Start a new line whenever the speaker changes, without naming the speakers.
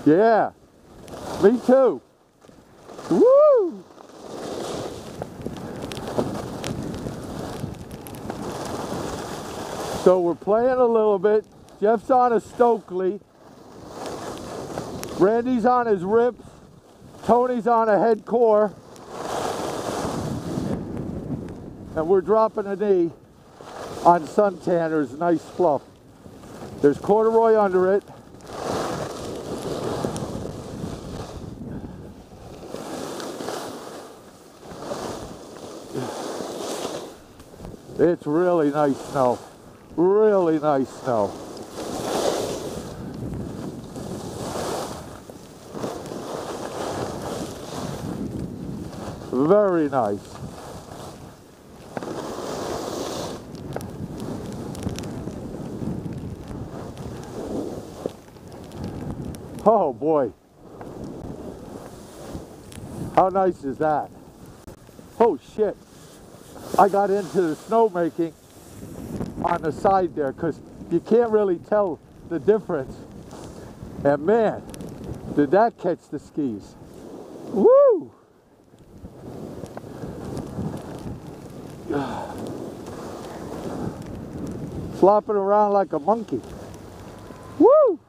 Yeah, me too. Woo! So we're playing a little bit. Jeff's on a Stokely. Randy's on his Rips. Tony's on a head core. And we're dropping a knee on Suntanner's nice fluff. There's corduroy under it. It's really nice snow. Really nice snow. Very nice. Oh boy. How nice is that? Oh shit. I got into the snowmaking on the side there because you can't really tell the difference. And man, did that catch the skis. Woo! Flopping around like a monkey. Woo!